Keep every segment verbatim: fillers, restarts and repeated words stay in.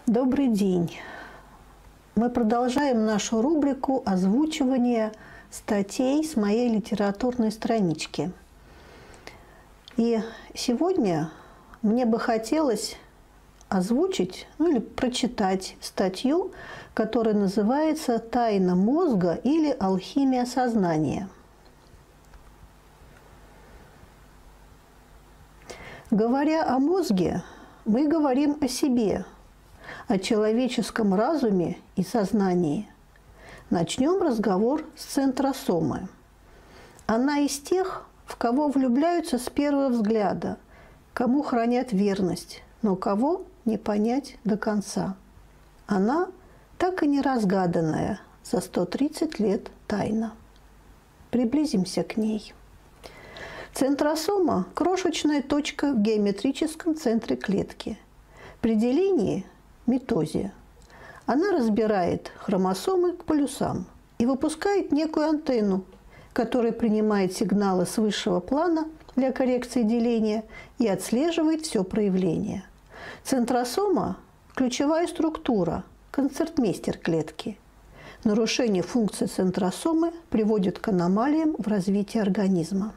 Добрый день! Мы продолжаем нашу рубрику озвучивания статей с моей литературной странички. И сегодня мне бы хотелось озвучить, ну или прочитать статью, которая называется «Тайна мозга» или «Алхимия сознания». Говоря о мозге, мы говорим о себе, о человеческом разуме и сознании. Начнем разговор с центросомы. Она из тех, в кого влюбляются с первого взгляда, кому хранят верность, но кого не понять до конца. Она так и не разгаданная за сто тридцать лет тайна. Приблизимся к ней. Центросома – крошечная точка в геометрическом центре клетки. При делении – митозе. Она разбирает хромосомы к полюсам и выпускает некую антенну, которая принимает сигналы с высшего плана для коррекции деления и отслеживает все проявление. Центросома – ключевая структура, концертмейстер клетки. Нарушение функции центросомы приводит к аномалиям в развитии организма.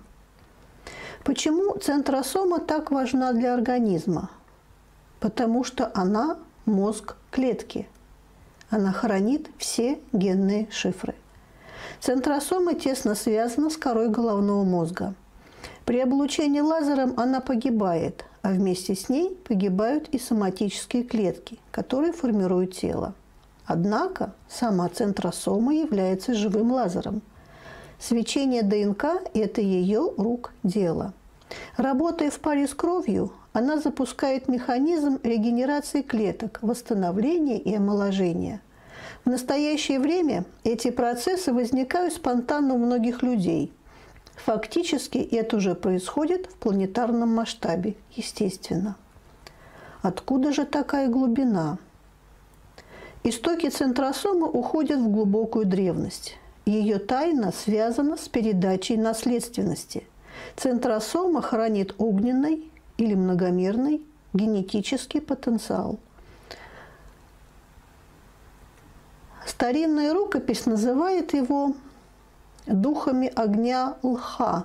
Почему центросома так важна для организма? Потому что она – мозг клетки. Она хранит все генные шифры. Центросома тесно связана с корой головного мозга. При облучении лазером она погибает, а вместе с ней погибают и соматические клетки, которые формируют тело. Однако сама центросома является живым лазером. Свечение ДНК – это ее рук дело. Работая в паре с кровью, она запускает механизм регенерации клеток, восстановления и омоложения. В настоящее время эти процессы возникают спонтанно у многих людей. Фактически это уже происходит в планетарном масштабе, естественно. Откуда же такая глубина? Истоки центросомы уходят в глубокую древность. Ее тайна связана с передачей наследственности. Центросома хранит огненный или многомерный генетический потенциал. Старинная рукопись называет его духами огня Лха.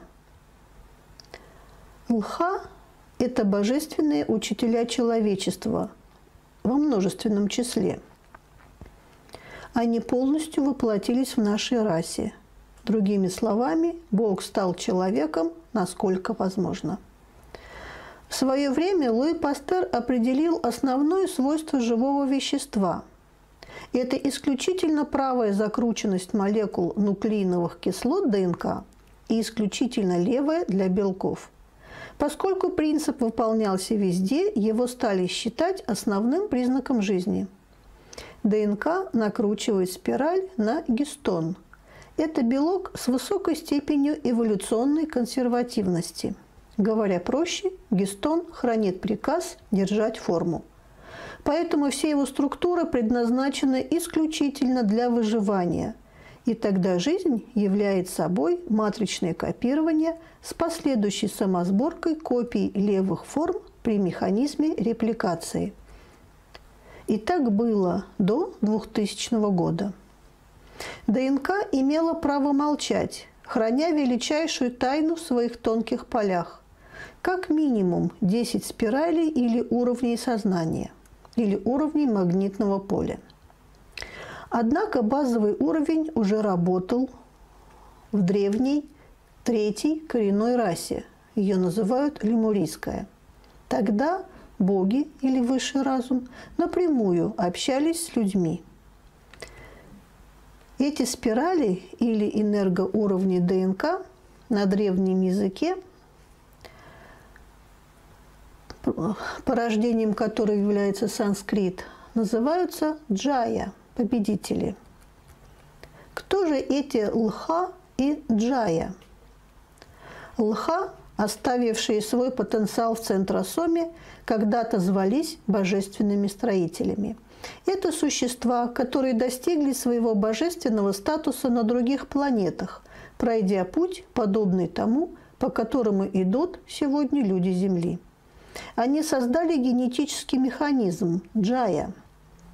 Лха – это божественные учителя человечества во множественном числе. Они полностью воплотились в нашей расе. Другими словами, Бог стал человеком, насколько возможно. В свое время Луи Пастер определил основное свойство живого вещества. Это исключительно правая закрученность молекул нуклеиновых кислот ДНК и исключительно левая для белков. Поскольку принцип выполнялся везде, его стали считать основным признаком жизни. ДНК накручивает спираль на гистон. Это белок с высокой степенью эволюционной консервативности. Говоря проще, гистон хранит приказ держать форму. Поэтому все его структуры предназначены исключительно для выживания. И тогда жизнь является собой матричное копирование с последующей самосборкой копий левых форм при механизме репликации. И так было до двухтысячного года. ДНК имела право молчать, храня величайшую тайну в своих тонких полях. Как минимум десять спиралей или уровней сознания, или уровней магнитного поля. Однако базовый уровень уже работал в древней третьей коренной расе. Ее называют лемурийская. Тогда боги или высший разум напрямую общались с людьми. Эти спирали или энергоуровни ДНК на древнем языке, порождением которой является санскрит, называются джая – победители. Кто же эти лха и джая? Лха, оставившие свой потенциал в центросоме, когда-то звались божественными строителями. Это существа, которые достигли своего божественного статуса на других планетах, пройдя путь, подобный тому, по которому идут сегодня люди Земли. Они создали генетический механизм – джая.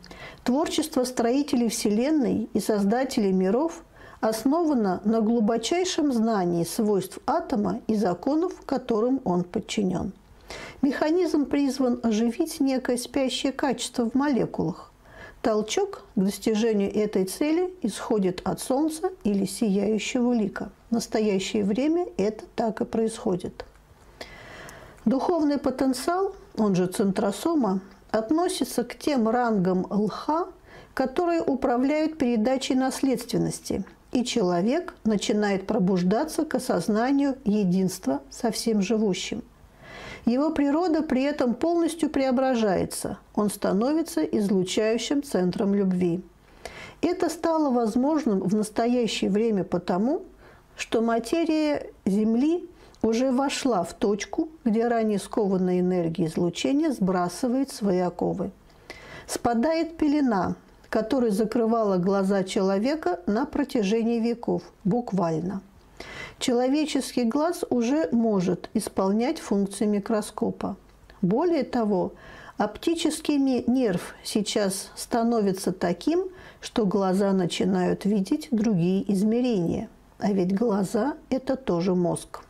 Творчество строителей Вселенной и создателей миров основано на глубочайшем знании свойств атома и законов, которым он подчинен. Механизм призван оживить некое спящее качество в молекулах. Толчок к достижению этой цели исходит от Солнца или сияющего лика. В настоящее время это так и происходит. Духовный потенциал, он же центросома, относится к тем рангам лха, которые управляют передачей наследственности, и человек начинает пробуждаться к осознанию единства со всем живущим. Его природа при этом полностью преображается, он становится излучающим центром любви. Это стало возможным в настоящее время потому, что материя Земли уже вошла в точку, где ранее скованная энергия излучения сбрасывает свои оковы. Спадает пелена, которая закрывала глаза человека на протяжении веков, буквально. Человеческий глаз уже может исполнять функции микроскопа. Более того, оптический нерв сейчас становится таким, что глаза начинают видеть другие измерения. А ведь глаза – это тоже мозг.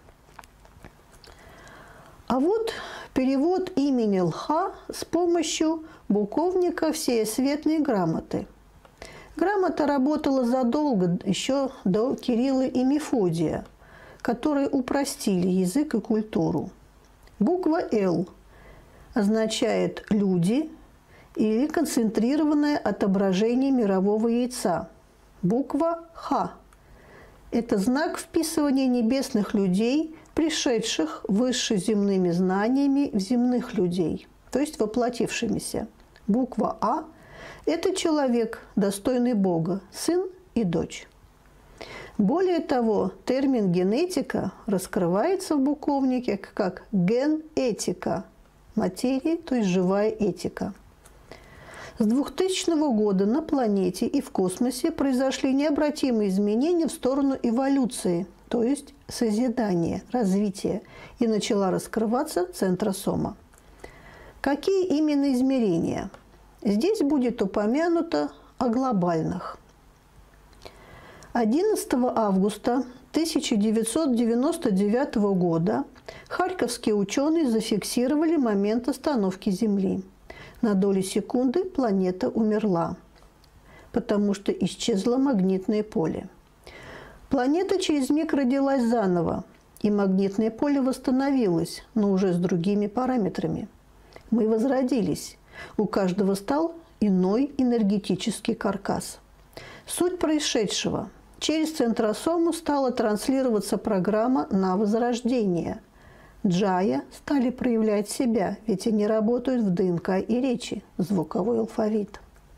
А вот перевод имени Лха с помощью буковника всеосветной грамоты. Грамота работала задолго, еще до Кирилла и Мефодия, которые упростили язык и культуру. Буква «Л» означает «люди» или концентрированное отображение мирового яйца. Буква «Х» – это знак вписывания небесных людей, пришедших высшеземными знаниями в земных людей, то есть воплотившимися. Буква «А» – это человек, достойный Бога, сын и дочь. Более того, термин «генетика» раскрывается в буковнике как «генетика» – материи, то есть живая этика. С двухтысячного года на планете и в космосе произошли необратимые изменения в сторону эволюции, то есть созидания, развития, и начала раскрываться центросома. Какие именно измерения? Здесь будет упомянуто о глобальных. одиннадцатого августа тысяча девятьсот девяносто девятого года харьковские ученые зафиксировали момент остановки Земли. На долю секунды планета умерла, потому что исчезло магнитное поле. Планета через миг родилась заново, и магнитное поле восстановилось, но уже с другими параметрами. Мы возродились. У каждого стал иной энергетический каркас. Суть происшедшего. Через центросому стала транслироваться программа на возрождение. Джая стали проявлять себя, ведь они работают в ДНК и речи, звуковой алфавит.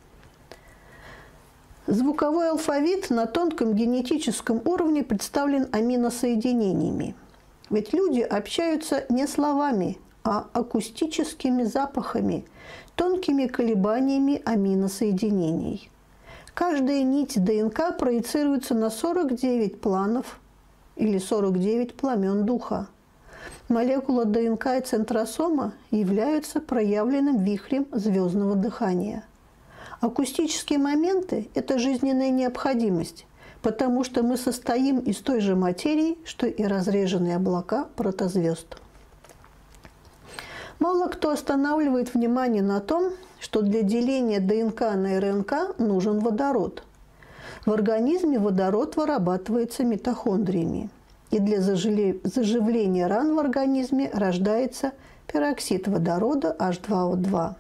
Звуковой алфавит на тонком генетическом уровне представлен аминосоединениями. Ведь люди общаются не словами, а акустическими запахами, тонкими колебаниями аминосоединений. Каждая нить ДНК проецируется на сорок девять планов или сорок девять пламен духа. Молекула ДНК и центросома являются проявленным вихрем звездного дыхания. Акустические моменты – это жизненная необходимость, потому что мы состоим из той же материи, что и разреженные облака протозвезд. Мало кто останавливает внимание на том, что для деления ДНК на РНК нужен водород. В организме водород вырабатывается митохондриями, и для заживления ран в организме рождается пероксид водорода эйч два о два.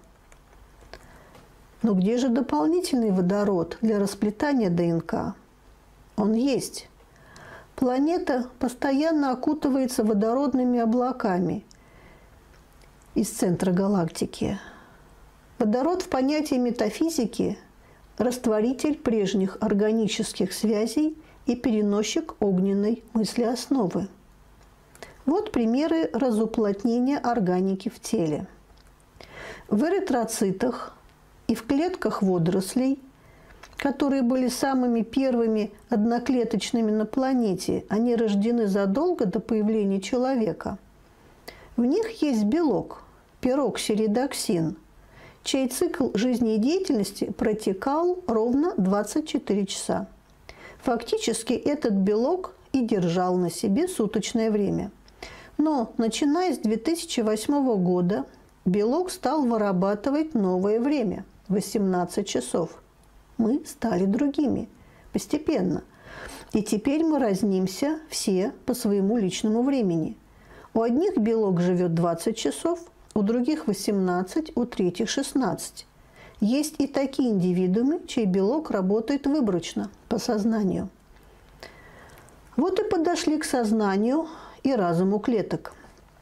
Но где же дополнительный водород для расплетания ДНК? Он есть. Планета постоянно окутывается водородными облаками из центра галактики. Водород в понятии метафизики – растворитель прежних органических связей и переносчик огненной мыслеосновы. Вот примеры разуплотнения органики в теле. В эритроцитах и в клетках водорослей, которые были самыми первыми одноклеточными на планете, они рождены задолго до появления человека. В них есть белок – пироксиридоксин, чей цикл жизнедеятельности протекал ровно двадцать четыре часа. Фактически этот белок и держал на себе суточное время. Но, начиная с две тысячи восьмого года, белок стал вырабатывать новое время – восемнадцать часов. Мы стали другими. Постепенно. И теперь мы разнимся все по своему личному времени. У одних белок живет двадцать часов, у других восемнадцать, у третьих шестнадцать. Есть и такие индивидуумы, чей белок работает выборочно, по сознанию. Вот и подошли к сознанию и разуму клеток.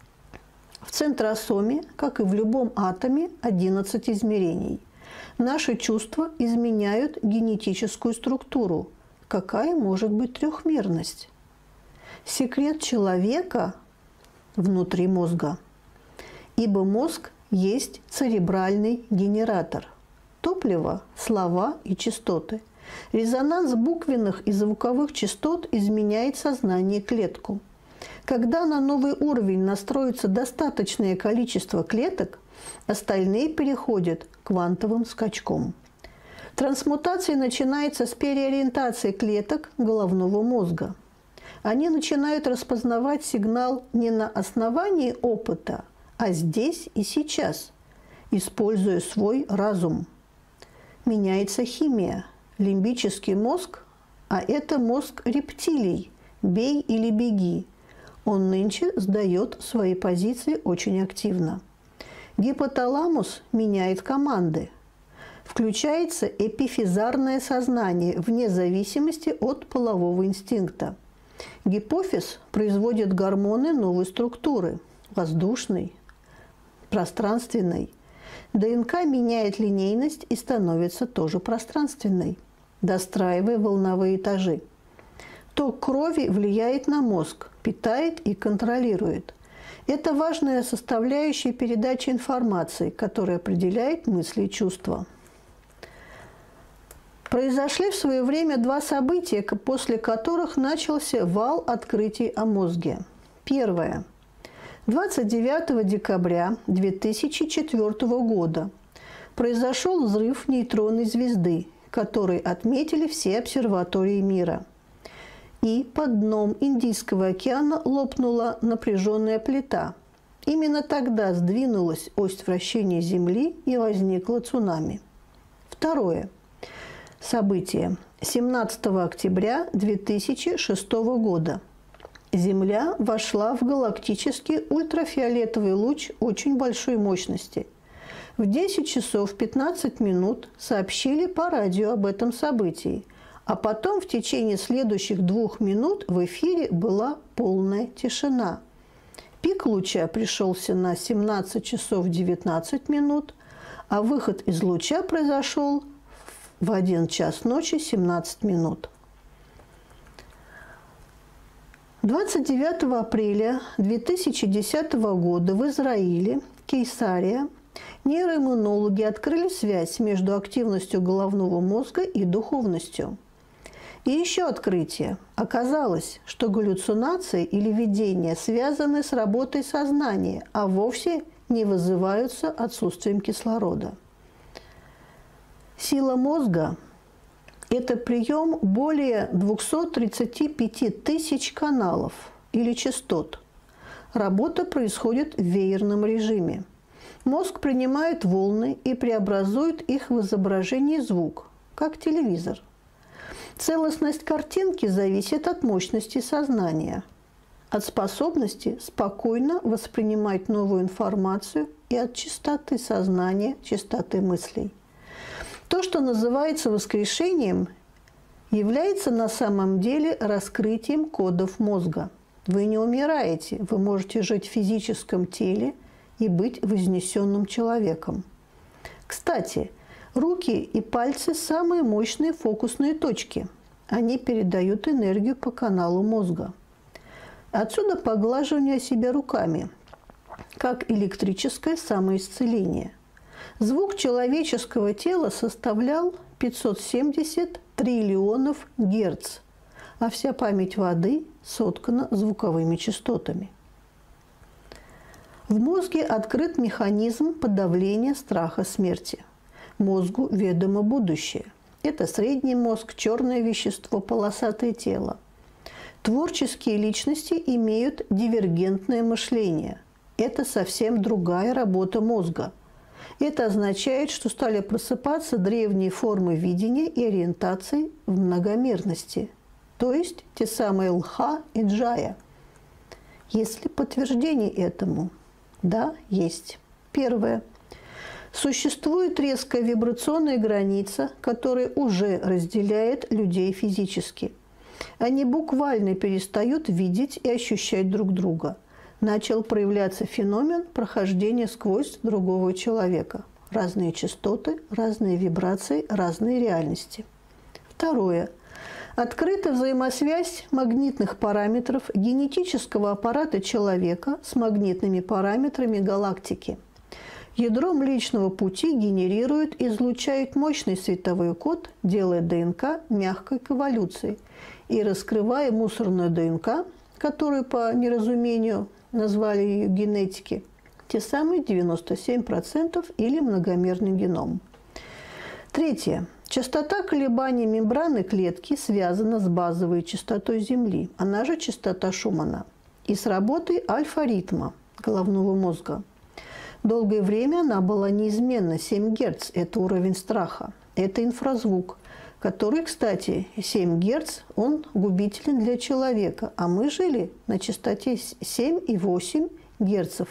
В центросоме, как и в любом атоме, одиннадцать измерений. Наши чувства изменяют генетическую структуру. Какая может быть трехмерность? Секрет человека внутри мозга. Ибо мозг есть церебральный генератор. Топливо, слова и частоты. Резонанс буквенных и звуковых частот изменяет сознание клетку. Когда на новый уровень настроится достаточное количество клеток, остальные переходят к квантовым скачкам. Трансмутация начинается с переориентации клеток головного мозга. Они начинают распознавать сигнал не на основании опыта, а здесь и сейчас, используя свой разум. Меняется химия. Лимбический мозг, а это мозг рептилий. Бей или беги. Он нынче сдает свои позиции очень активно. Гипоталамус меняет команды. Включается эпифизарное сознание вне зависимости от полового инстинкта. Гипофиз производит гормоны новой структуры – воздушной, пространственной. ДНК меняет линейность и становится тоже пространственной, достраивая волновые этажи. Ток крови влияет на мозг, питает и контролирует. Это важная составляющая передачи информации, которая определяет мысли и чувства. Произошли в свое время два события, после которых начался вал открытий о мозге. Первое. двадцать девятого декабря две тысячи четвёртого года произошел взрыв нейтронной звезды, который отметили все обсерватории мира. И под дном Индийского океана лопнула напряженная плита. Именно тогда сдвинулась ось вращения Земли и возникло цунами. Второе. Событие. семнадцатого октября две тысячи шестого года. Земля вошла в галактический ультрафиолетовый луч очень большой мощности. В десять часов пятнадцать минут сообщили по радио об этом событии, а потом в течение следующих двух минут в эфире была полная тишина. Пик луча пришелся на семнадцать часов девятнадцать минут, а выход из луча произошел в один час ночи семнадцать минут. двадцать девятого апреля две тысячи десятого года в Израиле, Кейсария, нейроиммунологи открыли связь между активностью головного мозга и духовностью. И еще открытие. Оказалось, что галлюцинации или видения связаны с работой сознания, а вовсе не вызываются отсутствием кислорода. Сила мозга – это прием более двухсот тридцати пяти тысяч каналов или частот. Работа происходит в веерном режиме. Мозг принимает волны и преобразует их в изображение и звук, как телевизор. Целостность картинки зависит от мощности сознания, от способности спокойно воспринимать новую информацию и от чистоты сознания, чистоты мыслей. То, что называется воскрешением, является на самом деле раскрытием кодов мозга. Вы не умираете, вы можете жить в физическом теле и быть вознесенным человеком. Кстати, руки и пальцы – самые мощные фокусные точки. Они передают энергию по каналу мозга. Отсюда поглаживание себя руками, как электрическое самоисцеление. Звук человеческого тела составлял пятьсот семьдесят триллионов герц, а вся память воды соткана звуковыми частотами. В мозге открыт механизм подавления страха смерти. Мозгу ведомо будущее. Это средний мозг, черное вещество, полосатое тело. Творческие личности имеют дивергентное мышление. Это совсем другая работа мозга. Это означает, что стали просыпаться древние формы видения и ориентации в многомерности, то есть те самые лха и джая. Есть ли подтверждение этому? Да, есть. Первое. Существует резкая вибрационная граница, которая уже разделяет людей физически. Они буквально перестают видеть и ощущать друг друга. Начал проявляться феномен прохождения сквозь другого человека. Разные частоты, разные вибрации, разные реальности. Второе. Открыта взаимосвязь магнитных параметров генетического аппарата человека с магнитными параметрами галактики. Ядро Млечного Пути генерирует и излучает мощный световой код, делая ДНК мягкой к эволюции и раскрывая мусорную ДНК, которую по неразумению назвали ее генетики, те самые девяносто семь процентов или многомерный геном. Третье. Частота колебаний мембраны клетки связана с базовой частотой Земли, она же частота Шумана, и с работой альфа-ритма головного мозга. Долгое время она была неизменна, семь герц – это уровень страха, это инфразвук, который, кстати, семь герц, он губителен для человека, а мы жили на частоте семь и восемь герцев.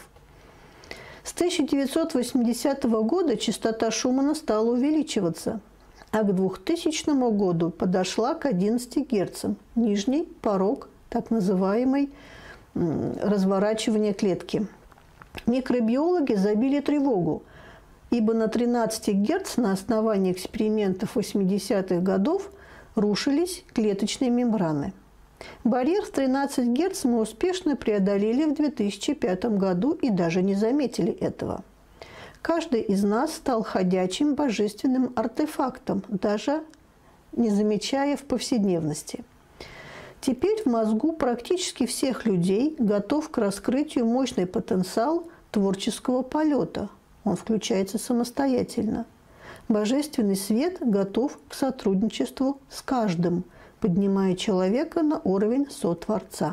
С тысяча девятьсот восьмидесятого года частота Шумана стала увеличиваться, а к двухтысячному году подошла к одиннадцати герцам, нижний порог так называемой разворачивания клетки. Микробиологи забили тревогу, ибо на тринадцати герц на основании экспериментов восьмидесятых годов рушились клеточные мембраны. Барьер в тринадцать герц мы успешно преодолели в две тысячи пятом году и даже не заметили этого. Каждый из нас стал ходячим божественным артефактом, даже не замечая в повседневности. Теперь в мозгу практически всех людей готов к раскрытию мощный потенциал творческого полета. Он включается самостоятельно. Божественный свет готов к сотрудничеству с каждым, поднимая человека на уровень сотворца.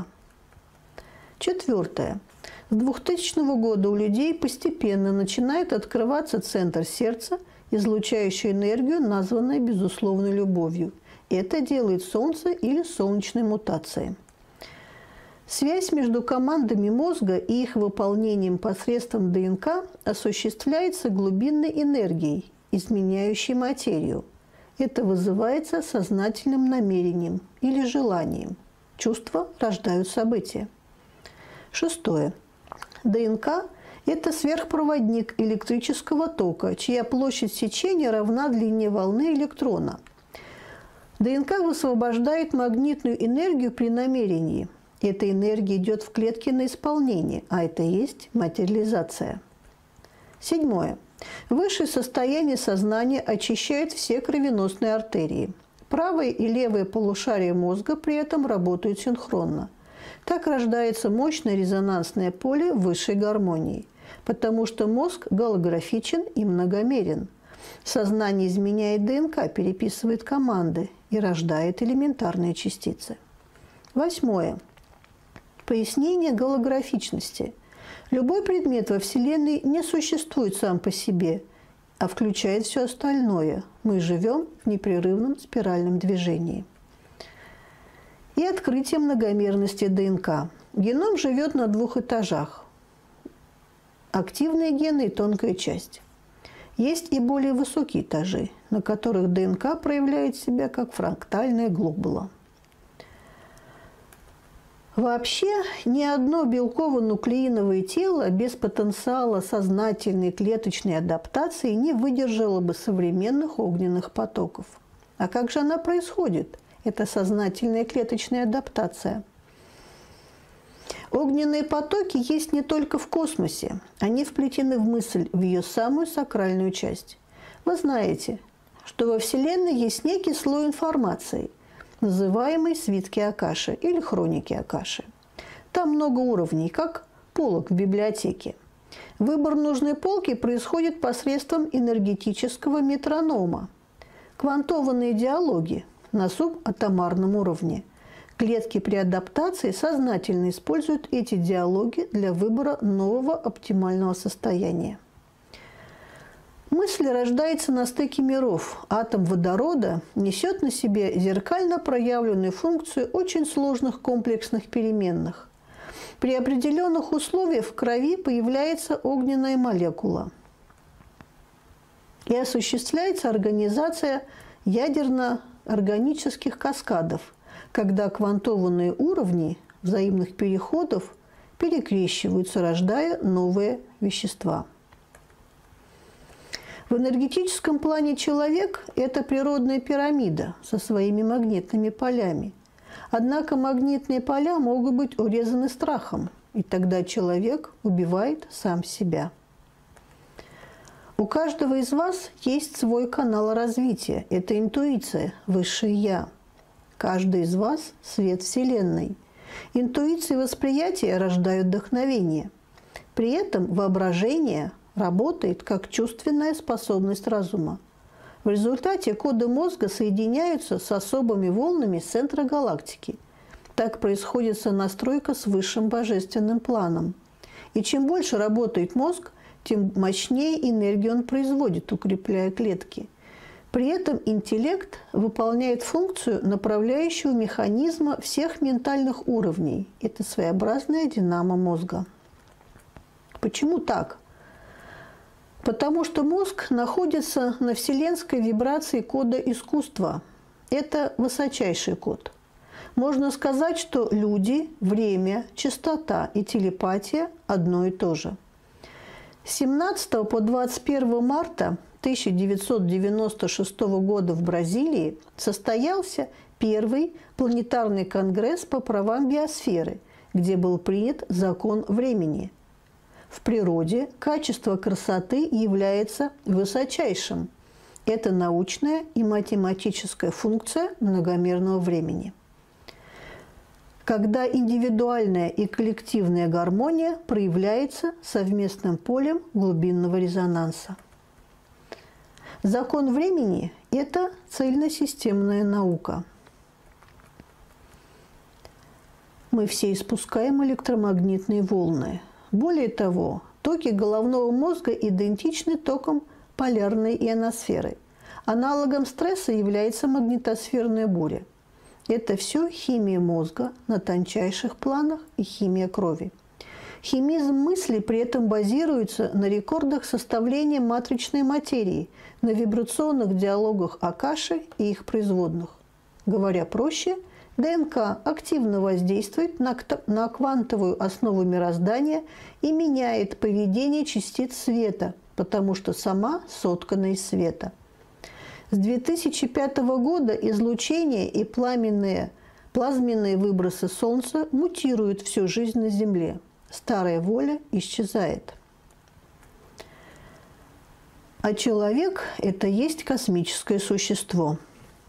Четвертое. С двухтысячного года у людей постепенно начинает открываться центр сердца, излучающий энергию, названной безусловной любовью. Это делает Солнце или солнечные мутации. Связь между командами мозга и их выполнением посредством ДНК осуществляется глубинной энергией, изменяющей материю. Это вызывается сознательным намерением или желанием. Чувства рождают события. Шестое. ДНК – это сверхпроводник электрического тока, чья площадь сечения равна длине волны электрона. ДНК высвобождает магнитную энергию при намерении. Эта энергия идет в клетки на исполнение, а это и есть материализация. Седьмое. Высшее состояние сознания очищает все кровеносные артерии. Правое и левое полушария мозга при этом работают синхронно. Так рождается мощное резонансное поле высшей гармонии, потому что мозг голографичен и многомерен. Сознание изменяет ДНК, переписывает команды и рождает элементарные частицы. Восьмое. Пояснение голографичности. Любой предмет во Вселенной не существует сам по себе, а включает все остальное. Мы живем в непрерывном спиральном движении. И открытие многомерности ДНК. Геном живет на двух этажах. Активные гены и тонкая часть. Есть и более высокие этажи, на которых ДНК проявляет себя как фрактальная глобула. Вообще, ни одно белково-нуклеиновое тело без потенциала сознательной клеточной адаптации не выдержало бы современных огненных потоков. А как же она происходит? Это сознательная клеточная адаптация. Огненные потоки есть не только в космосе. Они вплетены в мысль, в ее самую сакральную часть. Вы знаете, что во Вселенной есть некий слой информации, называемый свитки Акаши или хроники Акаши. Там много уровней, как полок в библиотеке. Выбор нужной полки происходит посредством энергетического метронома. Квантованные диалоги на субатомарном уровне. Клетки при адаптации сознательно используют эти диалоги для выбора нового оптимального состояния. Мысль рождается на стыке миров. Атом водорода несет на себе зеркально проявленную функцию очень сложных комплексных переменных. При определенных условиях в крови появляется огненная молекула и осуществляется организация ядерно-органических каскадов, когда квантованные уровни взаимных переходов перекрещиваются, рождая новые вещества. В энергетическом плане человек – это природная пирамида со своими магнитными полями. Однако магнитные поля могут быть урезаны страхом, и тогда человек убивает сам себя. У каждого из вас есть свой канал развития. Это интуиция, высшее Я. Каждый из вас – свет Вселенной. Интуиция и восприятие рождают вдохновение. При этом воображение работает как чувственная способность разума. В результате коды мозга соединяются с особыми волнами центра галактики. Так происходит сонастройка с высшим божественным планом. И чем больше работает мозг, тем мощнее энергию он производит, укрепляя клетки. При этом интеллект выполняет функцию направляющего механизма всех ментальных уровней. Это своеобразная динамо мозга. Почему так? Потому что мозг находится на вселенской вибрации кода искусства. Это высочайший код. Можно сказать, что люди, время, частота и телепатия одно и то же. С семнадцатого по двадцать первое марта тысяча девятьсот девяносто шестого года в Бразилии состоялся первый планетарный конгресс по правам биосферы, где был принят закон времени. В природе качество красоты является высочайшим. Это научная и математическая функция многомерного времени. Когда индивидуальная и коллективная гармония проявляется совместным полем глубинного резонанса. Закон времени – это цельносистемная наука. Мы все испускаем электромагнитные волны. Более того, токи головного мозга идентичны токам полярной ионосферы. Аналогом стресса является магнитосферная буря. Это все химия мозга на тончайших планах и химия крови. Химизм мысли при этом базируется на рекордах составления матричной материи, на вибрационных диалогах Акаши и их производных. Говоря проще, ДНК активно воздействует на, на квантовую основу мироздания и меняет поведение частиц света, потому что сама соткана из света. С две тысячи пятого года излучение и пламенные, плазменные выбросы Солнца мутируют всю жизнь на Земле. Старая воля исчезает. А человек – это есть космическое существо.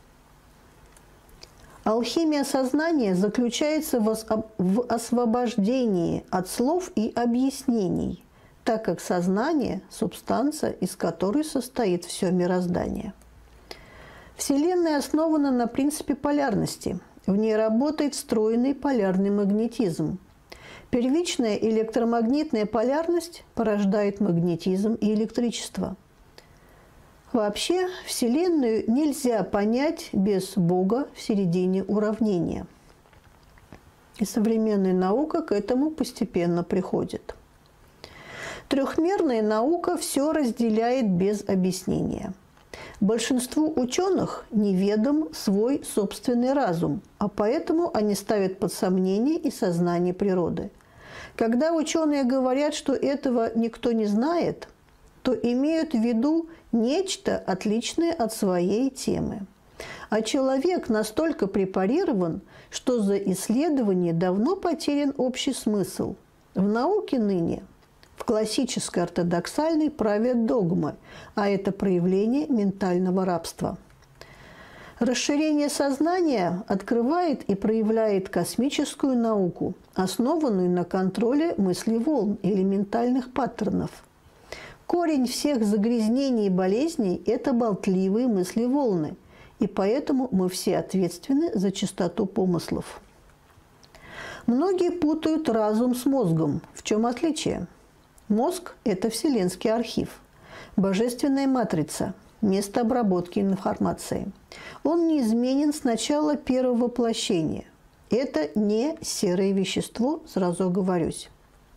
Алхимия сознания заключается в освобождении от слов и объяснений, так как сознание – субстанция, из которой состоит все мироздание. Вселенная основана на принципе полярности. В ней работает встроенный полярный магнетизм. Первичная электромагнитная полярность порождает магнетизм и электричество. Вообще, Вселенную нельзя понять без Бога в середине уравнения. И современная наука к этому постепенно приходит. Трехмерная наука все разделяет без объяснения. Большинству ученых неведом свой собственный разум, а поэтому они ставят под сомнение и сознание природы. Когда ученые говорят, что этого никто не знает, то имеют в виду нечто отличное от своей темы. А человек настолько препарирован, что за исследование давно потерян общий смысл. В науке ныне, в классической ортодоксальной, правят догмы, а это проявление ментального рабства. Расширение сознания открывает и проявляет космическую науку, основанную на контроле мыслеволн или ментальных паттернов. Корень всех загрязнений и болезней – это болтливые мыслеволны, и поэтому мы все ответственны за чистоту помыслов. Многие путают разум с мозгом. В чем отличие? Мозг – это вселенский архив, божественная матрица, место обработки информации. Он неизменен с начала первого воплощения. Это не серое вещество, сразу оговорюсь.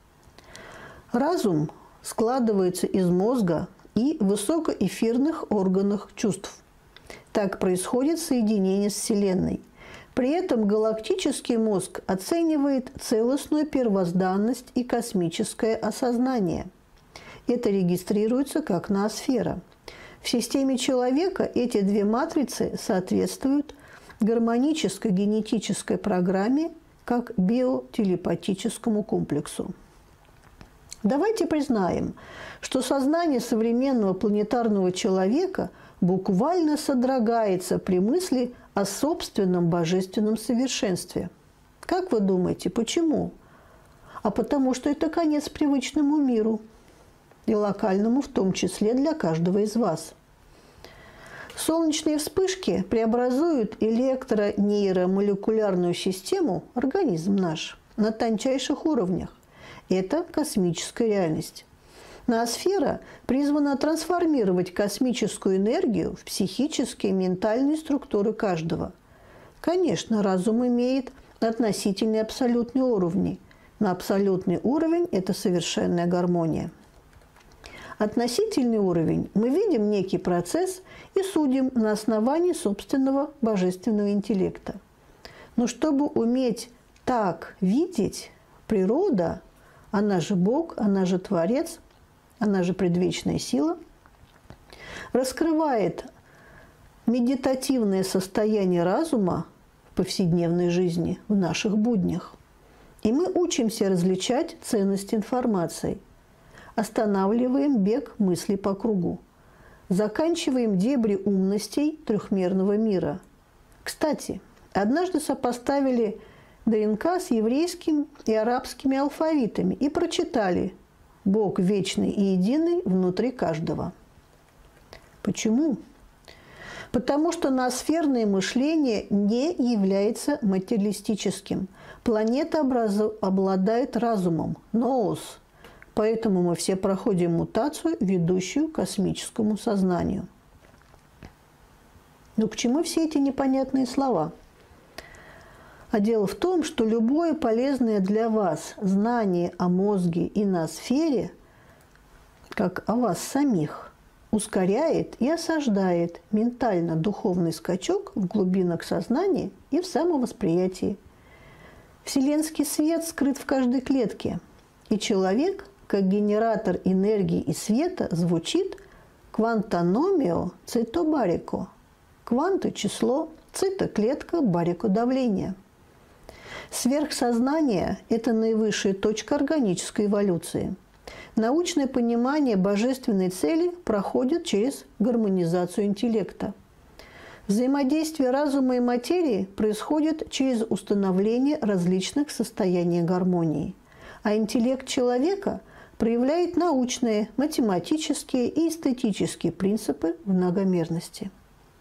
Разум складывается из мозга и высокоэфирных органов чувств. Так происходит соединение с Вселенной. При этом галактический мозг оценивает целостную первозданность и космическое осознание. Это регистрируется как ноосфера. В системе человека эти две матрицы соответствуют гармонической генетической программе как биотелепатическому комплексу. Давайте признаем, что сознание современного планетарного человека буквально содрогается при мысли о собственном божественном совершенстве. Как вы думаете, почему? А потому что это конец привычному миру, и локальному в том числе для каждого из вас. Солнечные вспышки преобразуют электронейромолекулярную систему, организм наш, на тончайших уровнях. Это космическая реальность. Ноосфера призвана трансформировать космическую энергию в психические и ментальные структуры каждого. Конечно, разум имеет относительные абсолютные уровни, но абсолютный уровень – это совершенная гармония. Относительный уровень – мы видим некий процесс и судим на основании собственного божественного интеллекта. Но чтобы уметь так видеть, природа, она же Бог, она же Творец, она же предвечная сила, раскрывает медитативное состояние разума в повседневной жизни, в наших буднях. И мы учимся различать ценность информации, останавливаем бег мыслей по кругу, заканчиваем дебри умностей трехмерного мира. Кстати, однажды сопоставили ДНК с еврейским и арабскими алфавитами и прочитали «Бог вечный и единый внутри каждого». Почему? Потому что ноосферное мышление не является материалистическим. Планета обладает разумом, ноос. Поэтому мы все проходим мутацию, ведущую к космическому сознанию. Но к чему все эти непонятные слова? А дело в том, что любое полезное для вас знание о мозге и ноосфере, как о вас самих, ускоряет и осаждает ментально-духовный скачок в глубинах сознания и в самовосприятии. Вселенский свет скрыт в каждой клетке, и человек, как генератор энергии и света, звучит квантономио цитобарико. Кванты – число, цито – клетка, барико – давление. Сверхсознание – это наивысшая точка органической эволюции. Научное понимание божественной цели проходит через гармонизацию интеллекта. Взаимодействие разума и материи происходит через установление различных состояний гармонии, а интеллект человека проявляет научные, математические и эстетические принципы в многомерности.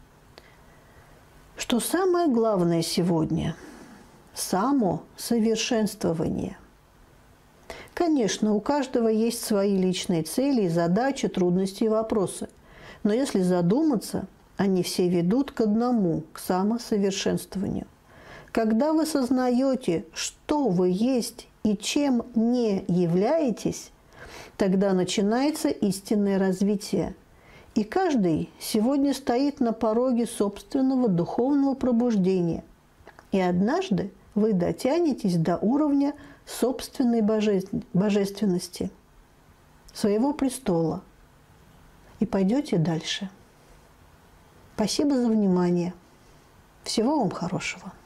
Что самое главное сегодня – самосовершенствование. Конечно, у каждого есть свои личные цели, задачи, трудности и вопросы. Но если задуматься, они все ведут к одному, к самосовершенствованию. Когда вы сознаете, что вы есть и чем не являетесь, тогда начинается истинное развитие. И каждый сегодня стоит на пороге собственного духовного пробуждения. И однажды вы дотянетесь до уровня собственной божественности, своего престола, и пойдете дальше. Спасибо за внимание. Всего вам хорошего.